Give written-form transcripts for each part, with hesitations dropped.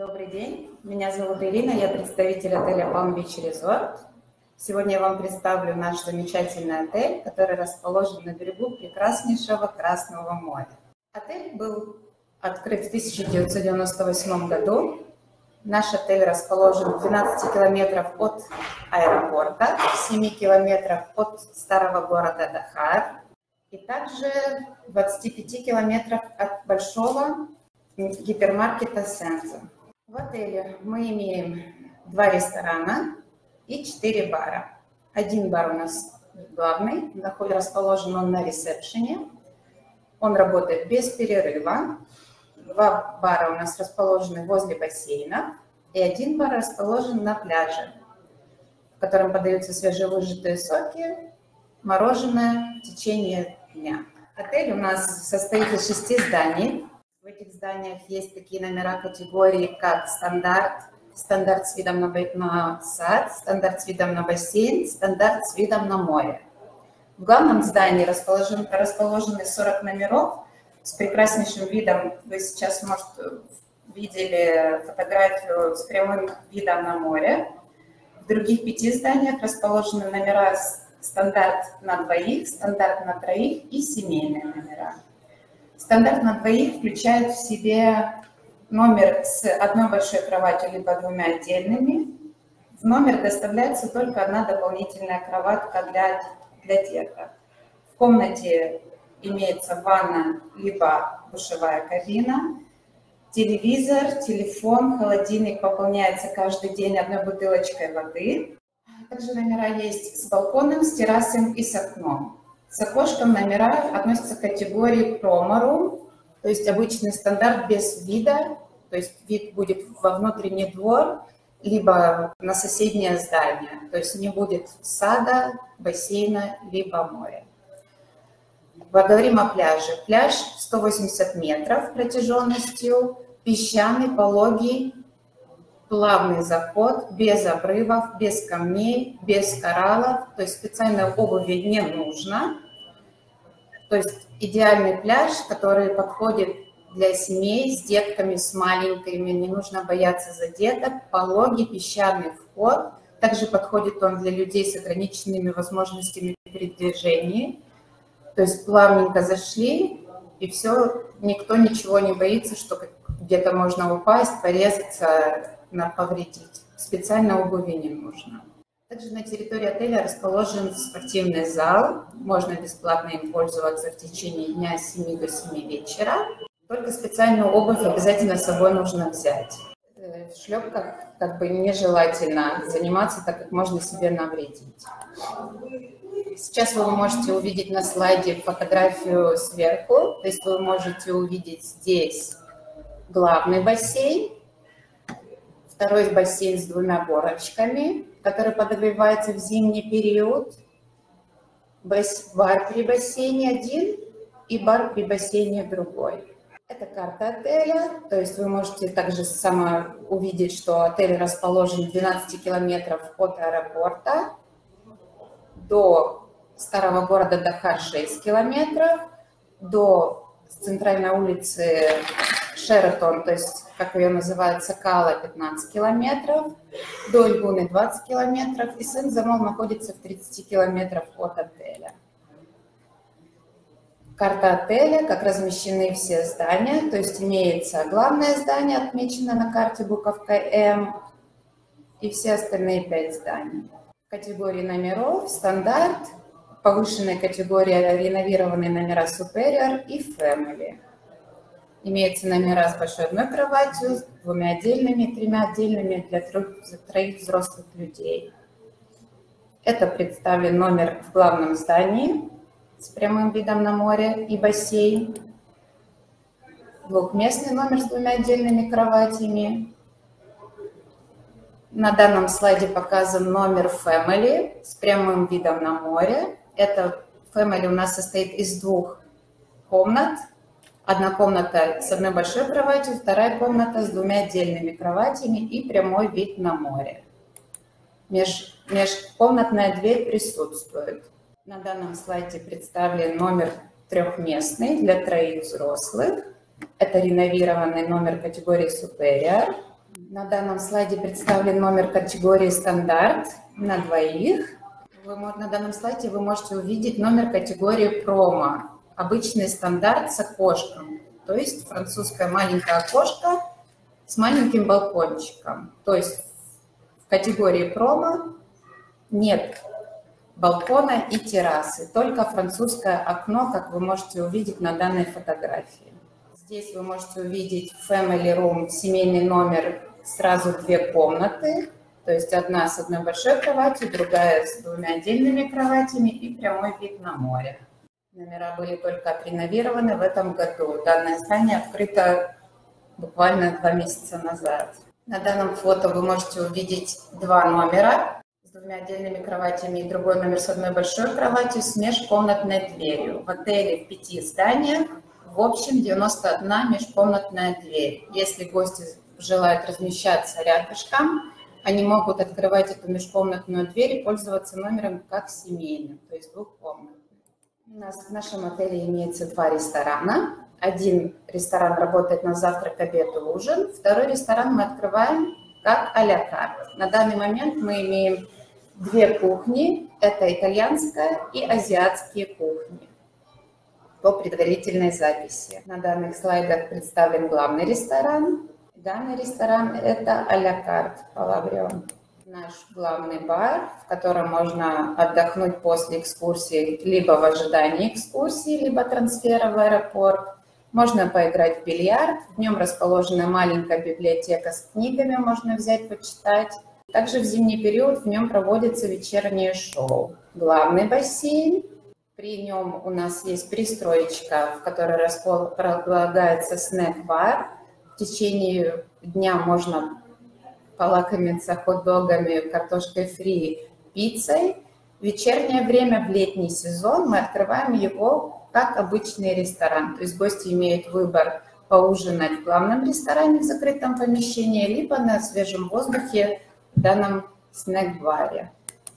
Добрый день, меня зовут Ирина, я представитель отеля Palm Beach Resort. Сегодня я вам представлю наш замечательный отель, который расположен на берегу прекраснейшего Красного моря. Отель был открыт в 1998 году. Наш отель расположен в 12 километров от аэропорта, в 7 километров от старого города Дахар и также в 25 километров от большого гипермаркета Сенза. В отеле мы имеем 2 ресторана и 4 бара. Один бар у нас главный, расположен он на ресепшене. Он работает без перерыва. 2 бара у нас расположены возле бассейна. И 1 бар расположен на пляже, в котором подаются свежевыжатые соки, мороженое в течение дня. Отель у нас состоит из 6 зданий. В этих зданиях есть такие номера категории, как стандарт с видом на сад, стандарт с видом на бассейн, стандарт с видом на море. В главном здании расположены 40 номеров с прекраснейшим видом. Вы сейчас, может, видели фотографию с прямым видом на море. В других 5 зданиях расположены номера стандарт на 2, стандарт на 3 и семейные номера. Стандарт на 2 включает в себе номер с 1 большой кроватью, либо 2 отдельными. В номер доставляется только 1 дополнительная кроватка для деток. В комнате имеется ванна, либо душевая кабина, телевизор, телефон, холодильник пополняется каждый день 1 бутылочкой воды. Также номера есть с балконом, с террасой и с окном. С окошком номера относятся к категории промо-рум, то есть обычный стандарт без вида, то есть вид будет во внутренний двор, либо на соседнее здание, то есть не будет сада, бассейна, либо моря. Поговорим о пляже. Пляж 180 метров протяженностью, песчаный, пологий, плавный заход, без обрывов, без камней, без кораллов, то есть специальной обуви не нужно. То есть идеальный пляж, который подходит для семей с детками, с маленькими, не нужно бояться за деток, пологий, песчаный вход. Также подходит он для людей с ограниченными возможностями передвижения. То есть плавненько зашли, и все, никто ничего не боится, что где-то можно упасть, порезаться, повредить. Специальной обуви не нужно. Также на территории отеля расположен спортивный зал. Можно бесплатно им пользоваться в течение дня с 7 до 7 вечера. Только специальную обувь обязательно с собой нужно взять. В шлепках нежелательно заниматься, так как можно себе навредить. Сейчас вы можете увидеть на слайде фотографию сверху. То есть вы можете увидеть здесь главный бассейн. Второй бассейн с 2 горочками, который подогревается в зимний период. Бар при бассейне 1 и бар при бассейне другой. Это карта отеля, то есть вы можете также увидеть, что отель расположен в 12 километров от аэропорта, до старого города Дахар 6 километров, до центральной улицы Шератон, то есть, как ее называют, Сакала, 15 километров, до Ильгуны 20 километров, и Сен-Замол находится в 30 километрах от отеля. Карта отеля, как размещены все здания, то есть имеется главное здание, отмечено на карте буковкой М, и все остальные 5 зданий. Категории номеров, стандарт, повышенной категории реновированные номера Superior и Family. Имеются номера с большой 1 кроватью, с 2 отдельными, 3 отдельными для 3 взрослых людей. Это представлен номер в главном здании с прямым видом на море и бассейн. 2-местный номер с 2 отдельными кроватями. На данном слайде показан номер Family с прямым видом на море. Это Family у нас состоит из 2 комнат. 1 комната с 1 большой кроватью, 2 комната с 2 отдельными кроватями и прямой вид на море. Межкомнатная дверь присутствует. На данном слайде представлен номер 3-местный для 3 взрослых. Это реновированный номер категории Superior. На данном слайде представлен номер категории «Стандарт» на двоих. На данном слайде вы можете увидеть номер категории «Промо». Обычный стандарт с окошком, то есть французское маленькое окошко с маленьким балкончиком. То есть в категории «Промо» нет балкона и террасы, только французское окно, как вы можете увидеть на данной фотографии. Здесь вы можете увидеть Family Room, семейный номер, сразу две комнаты, то есть одна с одной большой кроватью, другая с двумя отдельными кроватями и прямой вид на море. Номера были только отреновированы в этом году. Данное здание открыто буквально 2 месяца назад. На данном фото вы можете увидеть два номера с двумя отдельными кроватями и другой номер с одной большой кроватью с межкомнатной дверью. В отеле в 5 зданиях в общем 91 межкомнатная дверь. Если гости желают размещаться рядышком, они могут открывать эту межкомнатную дверь и пользоваться номером как семейным, то есть двухкомнатным. У нас в нашем отеле имеется 2 ресторана. Один ресторан работает на завтрак, обед и ужин. Второй ресторан мы открываем как а-ля карт. На данный момент мы имеем 2 кухни. Это итальянская и азиатские кухни по предварительной записи. На данных слайдах представлен главный ресторан. Данный ресторан – это а-ля карт Палаврион. Наш главный бар, в котором можно отдохнуть после экскурсии, либо в ожидании экскурсии, либо трансфера в аэропорт. Можно поиграть в бильярд. В нем расположена маленькая библиотека с книгами, можно взять, почитать. Также в зимний период в нем проводятся вечерние шоу. Главный бассейн. При нем у нас есть пристроечка, в которой располагается снэк-бар. В течение дня можно полакомиться хот-догами, картошкой фри, пиццей. В вечернее время, в летний сезон, мы открываем его как обычный ресторан. То есть гости имеют выбор поужинать в главном ресторане в закрытом помещении, либо на свежем воздухе в данном снэк-баре.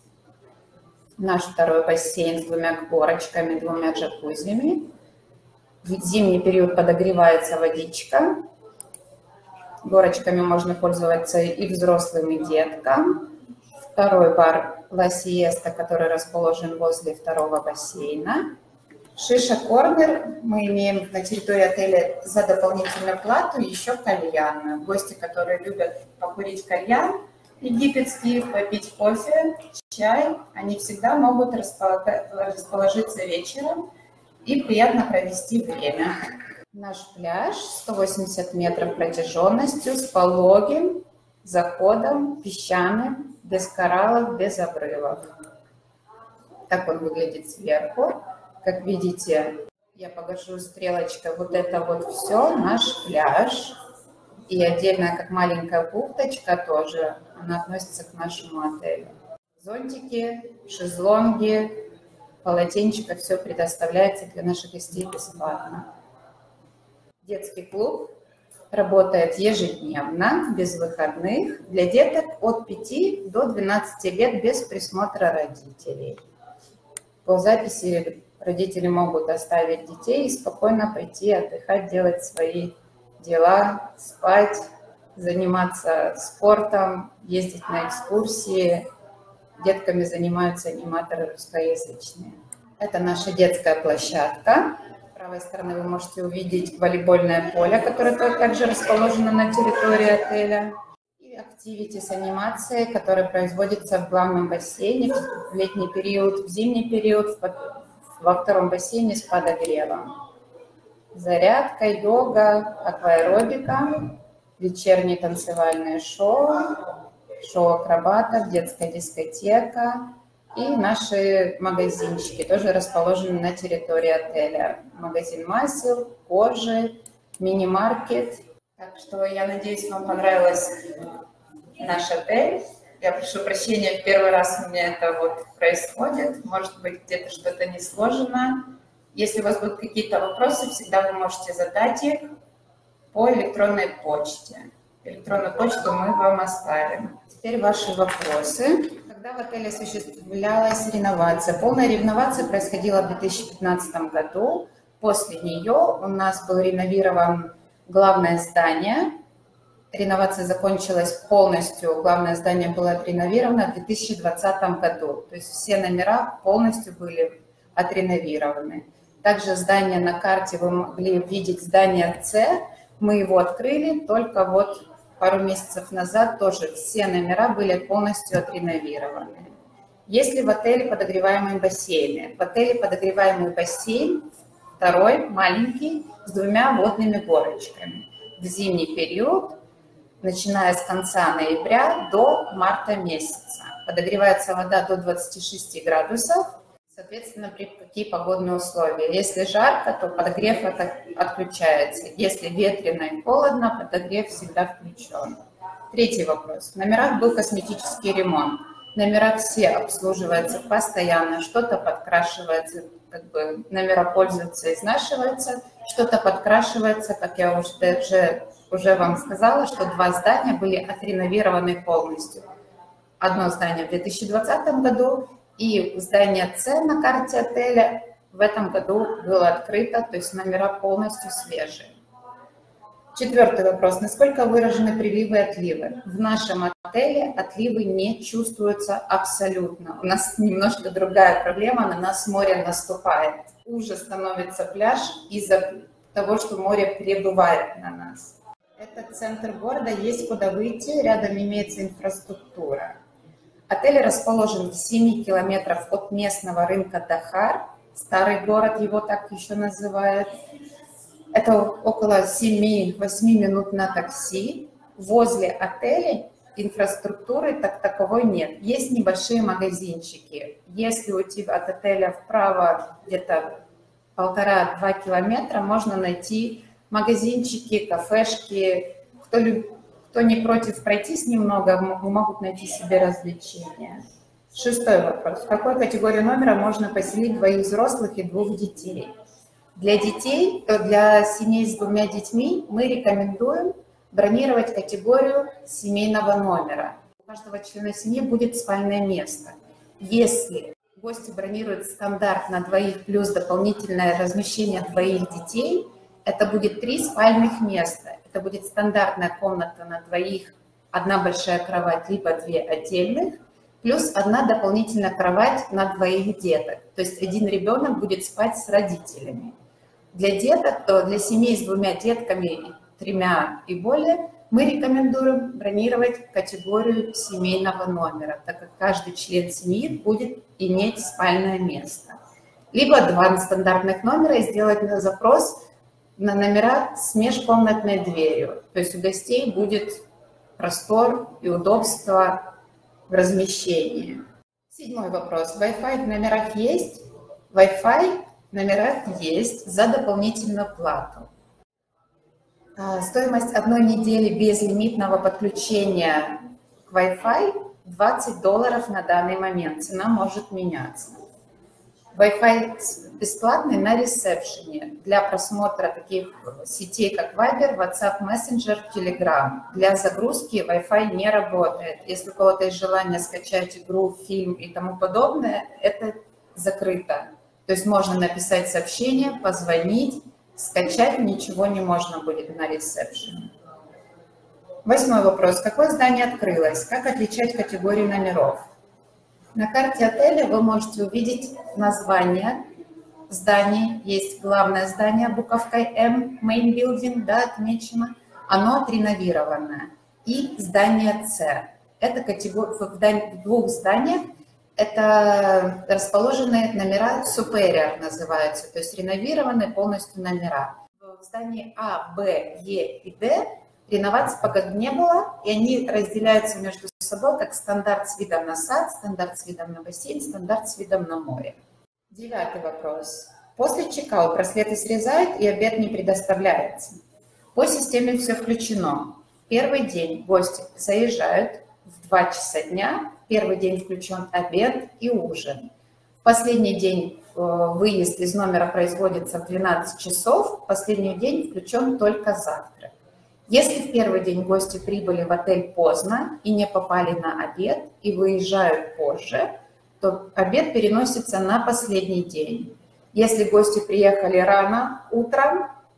Наш второй бассейн с 2 горочками, 2 джакузями. В зимний период подогревается водичка. Горочками можно пользоваться и взрослым, и деткам. Второй бар «Ла Сиеста», который расположен возле второго бассейна. Шиша Корнер мы имеем на территории отеля за дополнительную плату еще кальянную. Гости, которые любят покурить кальян египетский, попить кофе, чай, они всегда могут расположиться вечером и приятно провести время. Наш пляж 180 метров протяженностью с пологим заходом, песчаным, без кораллов, без обрывов. Так он выглядит сверху. Как видите, я покажу стрелочкой, вот это вот все наш пляж. И отдельно, как маленькая бухточка тоже, она относится к нашему отелю. Зонтики, шезлонги, полотенчика, все предоставляется для наших гостей бесплатно. Детский клуб работает ежедневно, без выходных, для деток от 5 до 12 лет без присмотра родителей. По записи родители могут оставить детей и спокойно пойти отдыхать, делать свои дела, спать, заниматься спортом, ездить на экскурсии. Детками занимаются аниматоры русскоязычные. Это наша детская площадка. С правой стороны вы можете увидеть волейбольное поле, которое также расположено на территории отеля. И активити с анимацией, которая производится в главном бассейне в летний период, в зимний период во втором бассейне с подогревом. Зарядка, йога, акваэробика, вечерние танцевальные шоу, шоу акробатов, детская дискотека и наши магазинчики, тоже расположены на территории отеля. Магазин масел, кожи, мини-маркет. Так что я надеюсь, вам понравился наш отель. Я прошу прощения, в первый раз у меня это вот происходит. Может быть, где-то что-то не сложено. Если у вас будут какие-то вопросы, всегда вы можете задать их по электронной почте. Электронную почту мы вам оставим. Теперь ваши вопросы. Когда в отеле осуществлялась реновация? Полная реновация происходила в 2015 году. После нее у нас был реновирован главное здание. реновация закончилась полностью, главное здание было отреновировано в 2020 году. То есть все номера полностью были отреновированы. Также здание на карте вы могли видеть, здание С. Мы его открыли только вот пару месяцев назад, тоже все номера были полностью отреновированы. Есть ли в отеле подогреваемые бассейны? В отеле подогреваемый бассейн, второй, маленький, с 2 водными горочками. В зимний период, начиная с конца ноября до марта месяца. Подогревается вода до 26 градусов, соответственно, при какие погодные условия. Если жарко, то подогрев отключается. Если ветрено и холодно, подогрев всегда включен. Третий вопрос. В номерах был косметический ремонт. Номера все обслуживаются постоянно, что-то подкрашивается, как бы номера пользуются, изнашиваются, что-то подкрашивается, как я уже вам сказала, что 2 здания были отреновированы полностью. Одно здание в 2020 году и здание С на карте отеля в этом году было открыто, то есть номера полностью свежие. Четвертый вопрос. Насколько выражены приливы и отливы? В нашем отеле отливы не чувствуются абсолютно. У нас немножко другая проблема, на нас море наступает. Уже становится пляж из-за того, что море прибывает на нас. Это центр города, есть куда выйти, рядом имеется инфраструктура. Отель расположен в 7 километрах от местного рынка Дахар, старый город его так еще называют. Это около 7-8 минут на такси. Возле отеля инфраструктуры таковой нет. Есть небольшие магазинчики. Если уйти от отеля вправо где-то 1,5-2 километра, можно найти магазинчики, кафешки. Кто не против пройтись немного, могут найти себе развлечения. Шестой вопрос. В какой категории номера можно поселить 2 взрослых и 2 детей? Для семей с 2 детьми мы рекомендуем бронировать категорию семейного номера. У каждого члена семьи будет спальное место. Если гости бронируют стандарт на 2 плюс дополнительное размещение 2 детей, это будет 3 спальных места. Это будет стандартная комната на 2, 1 большая кровать, либо 2 отдельных, плюс 1 дополнительная кровать на 2 деток. То есть 1 ребенок будет спать с родителями. Для деток, для семей с 2 детками, 3 и более, мы рекомендуем бронировать категорию семейного номера, так как каждый член семьи будет иметь спальное место. Либо 2 стандартных номера и сделать запрос на номера с межкомнатной дверью. То есть у гостей будет простор и удобство в размещении. 7 вопрос. Wi-Fi в номерах есть? Wi-Fi в номерах есть за дополнительную плату. Стоимость 1 недели безлимитного подключения к Wi-Fi $20 на данный момент. Цена может меняться. Wi-Fi бесплатный на ресепшене для просмотра таких сетей, как Viber, WhatsApp, Messenger, Telegram. Для загрузки Wi-Fi не работает. Если у кого-то есть желание скачать игру, фильм и тому подобное, это закрыто. То есть можно написать сообщение, позвонить, скачать ничего не можно будет на ресепшене. 8 вопрос. Какое здание открылось? Как отличать категории номеров? На карте отеля вы можете увидеть название зданий. Есть главное здание буковкой М, Main Building, да, отмечено. Оно отреновированное. И здание С. Это в 2 зданиях. Это расположенные номера Superior называются, то есть реновированные полностью номера. В здании А, Б, Е и Д реновации пока не было, и они разделяются между собой как стандарт с видом на сад, стандарт с видом на бассейн, стандарт с видом на море. 9 вопрос. После чекаут браслеты срезают и обед не предоставляется. По системе все включено. Первый день гости заезжают в 2 часа дня, первый день включен обед и ужин. В последний день выезд из номера производится в 12 часов, в последний день включен только завтрак. Если в первый день гости прибыли в отель поздно и не попали на обед и выезжают позже, то обед переносится на последний день. Если гости приехали рано утром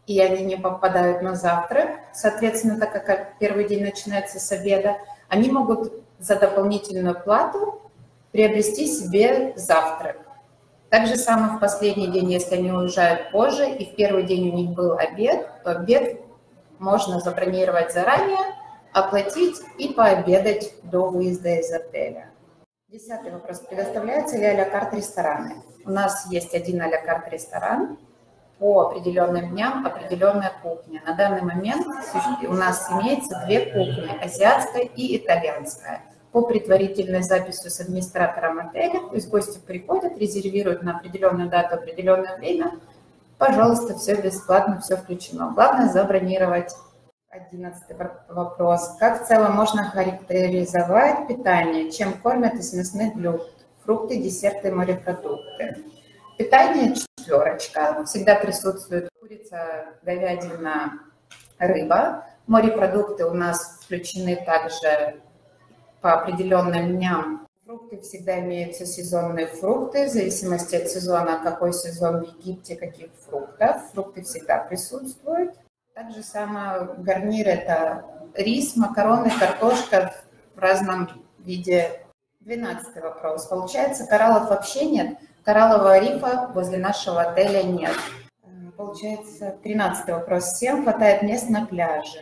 и они не попадают на завтрак, соответственно, так как первый день начинается с обеда, они могут за дополнительную плату приобрести себе завтрак. Так же самое в последний день, если они уезжают позже, и в первый день у них был обед, то обед можно забронировать заранее, оплатить и пообедать до выезда из отеля. 10-й вопрос. Предоставляются ли а-ля карт рестораны? У нас есть один а-ля карт ресторан, по определенным дням определенная кухня. На данный момент у нас имеется две кухни, азиатская и итальянская. По предварительной записи с администратором отеля, то есть гости приходят, резервируют на определенную дату, определенное время, пожалуйста, все бесплатно, все включено. Главное забронировать. 11-й вопрос. Как в целом можно характеризовать питание? Чем кормят из мясных блюд? Фрукты, десерты, морепродукты. Питание 4. Всегда присутствует курица, говядина, рыба. Морепродукты у нас включены также по определенным дням. Фрукты всегда имеются сезонные фрукты, в зависимости от сезона, какой сезон в Египте, каких фруктов. Фрукты всегда присутствуют. Также самое гарнир – это рис, макароны, картошка в разном виде. 12-й вопрос. Получается, кораллов вообще нет? Кораллового рифа возле нашего отеля нет. Получается, 13-й вопрос. Всем хватает мест на пляже?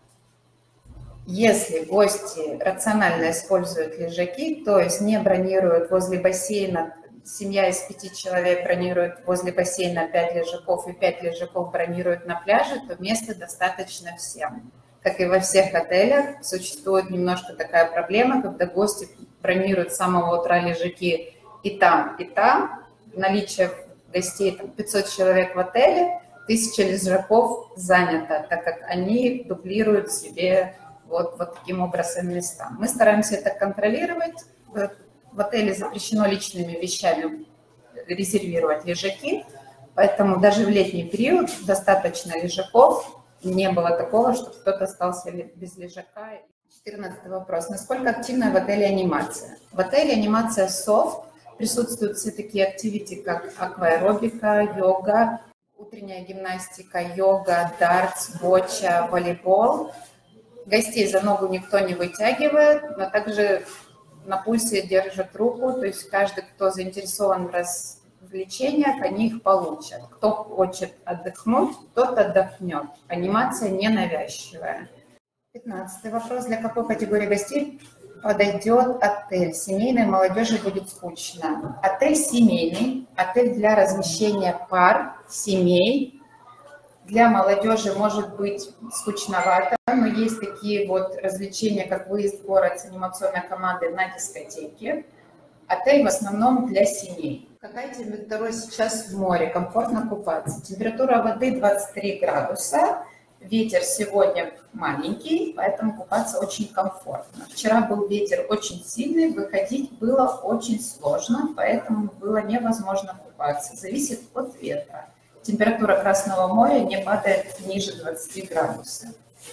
Если гости рационально используют лежаки, то есть не бронируют возле бассейна, семья из 5 человек бронирует возле бассейна 5 лежаков и 5 лежаков бронируют на пляже, то места достаточно всем. Как и во всех отелях, существует немножко такая проблема, когда гости бронируют с самого утра лежаки и там, и там. Наличие гостей, там 500 человек в отеле, 1000 лежаков занято, так как они дублируют себе вот таким образом места. Мы стараемся это контролировать. В отеле запрещено личными вещами резервировать лежаки, поэтому даже в летний период достаточно лежаков. Не было такого, что кто-то остался без лежака. 14-й вопрос. Насколько активна в отеле анимация? В отеле анимация софт. Присутствуют все такие активити, как акваэробика, йога, утренняя гимнастика, йога, дартс, боча, волейбол. Гостей за ногу никто не вытягивает, но также на пульсе держат руку, то есть каждый, кто заинтересован в развлечениях, они их получат. Кто хочет отдохнуть, тот отдохнет. Анимация не навязчивая. 15-й вопрос. Для какой категории гостей подойдет отель? Семейной молодежи будет скучно. Отель семейный, отель для размещения пар, семей. Для молодежи может быть скучновато, но есть такие вот развлечения, как выезд в город с анимационной командой на дискотеке. Отель в основном для семей. Какая температура сейчас в море? Комфортно купаться. Температура воды 23 градуса. Ветер сегодня маленький, поэтому купаться очень комфортно. Вчера был ветер очень сильный, выходить было очень сложно, поэтому было невозможно купаться. Зависит от ветра. Температура Красного моря не падает ниже 20 градусов.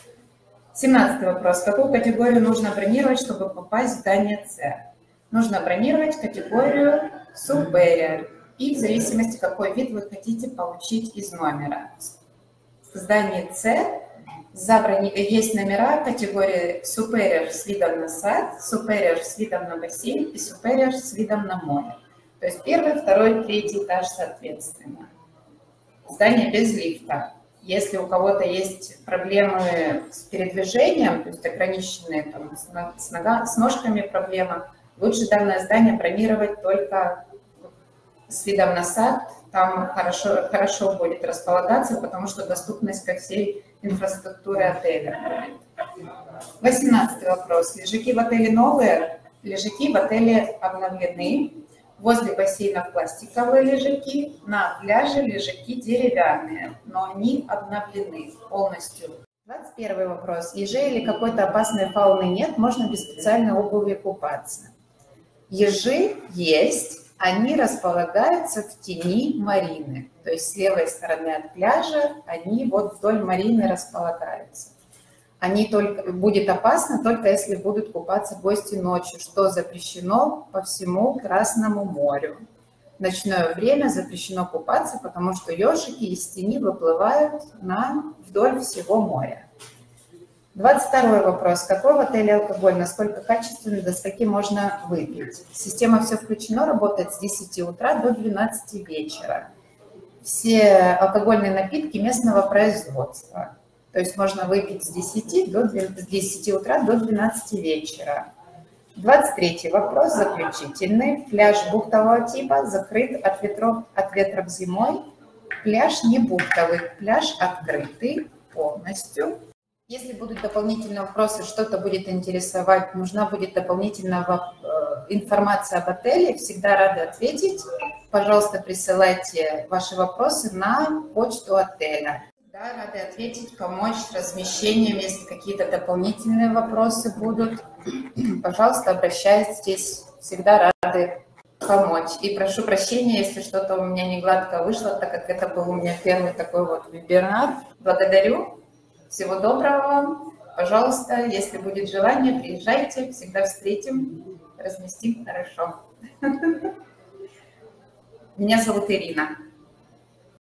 17-й вопрос. Какую категорию нужно бронировать, чтобы попасть в здание С? Нужно бронировать категорию Superior. И в зависимости, какой вид вы хотите получить из номера. В здании С есть номера категории Superior с видом на сад, Superior с видом на бассейн и Superior с видом на море. То есть первый, второй, третий этаж соответственно. Здание без лифта. Если у кого-то есть проблемы с передвижением, то есть ограниченные там, с ножками проблемы, лучше данное здание бронировать только с видом на сад. Там хорошо будет располагаться, потому что доступность ко всей инфраструктуре отеля. 18-й вопрос. Лежаки в отеле новые? Лежаки в отеле обновлены. Возле бассейнов пластиковые лежаки, на пляже лежаки деревянные, но они обновлены полностью. 21 вопрос. Ежей или какой-то опасной фауны нет, можно без специальной обуви купаться? Ежи есть, они располагаются в тени марины, то есть с левой стороны от пляжа они вот вдоль марины располагаются. Будет опасно только если будут купаться гости ночью, что запрещено по всему Красному морю. ночное время запрещено купаться, потому что ежики из тени выплывают вдоль всего моря. 22 вопрос. Какой в отеле алкоголь? Насколько качественный, до скольки можно выпить? Система «Все включено» работает с 10 утра до 12 вечера. Все алкогольные напитки местного производства. То есть можно выпить с 10 утра до 12 вечера. 23 вопрос, заключительный. Пляж бухтового типа закрыт от ветров зимой. Пляж не бухтовый, пляж открытый полностью. Если будут дополнительные вопросы, что-то будет интересовать, нужна будет дополнительная информация об отеле, всегда рады ответить. Пожалуйста, присылайте ваши вопросы на почту отеля. Всегда рады ответить, помочь с размещением, если какие-то дополнительные вопросы будут. Пожалуйста, обращайтесь, всегда рады помочь. И прошу прощения, если что-то у меня не гладко вышло, так как это был у меня первый такой вот вебинар. Благодарю. Всего доброго вам. Пожалуйста, если будет желание, приезжайте, всегда встретим, разместим хорошо. Меня зовут Ирина.